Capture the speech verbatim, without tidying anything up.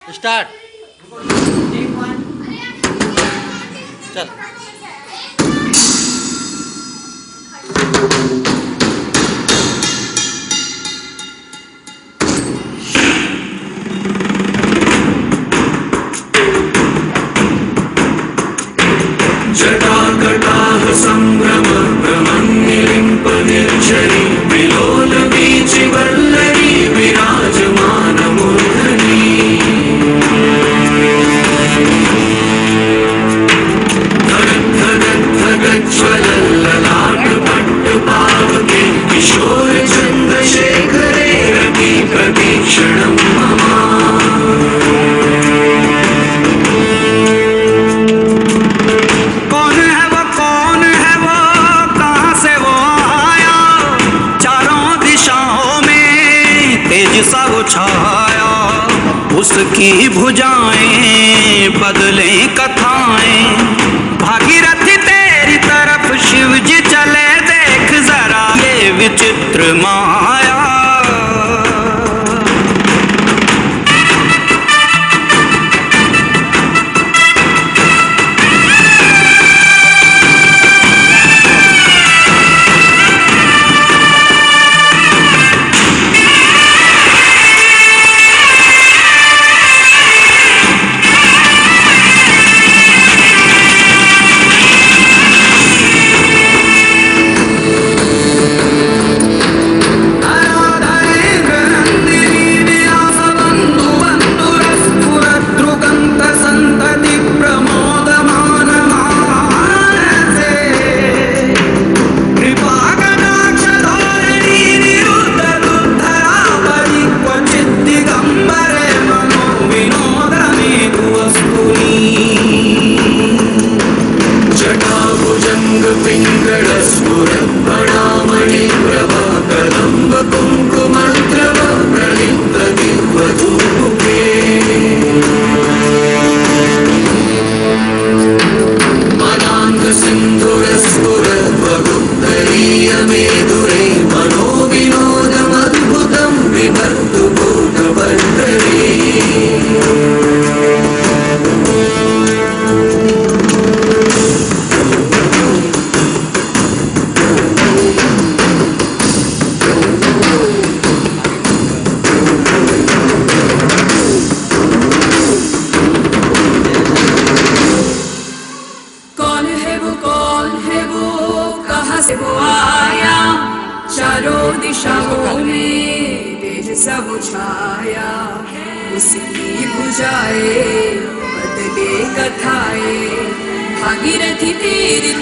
Start. चल। जटाकटाह संभ्रम भ्रमन्निलिम्प निर्झरी विलोल वीचि वल्लरी विराजमान मूर्धनि धगद्धगद्धगज्ज्वलल्ललाट पट्टपावके किशोर चन्द्रशेखरे रति प्रतीक्षणं मम। छाया उसकी भुजाएं बदले कथाएं, भागीरथी तेरी तरफ शिव जी चले देख जरा ये विचित्र माया। से वो आया, चारों दिशाओं में तेज सब छाया, उसकी भुजाएं बदले कथाएं, भागीरथी तेरी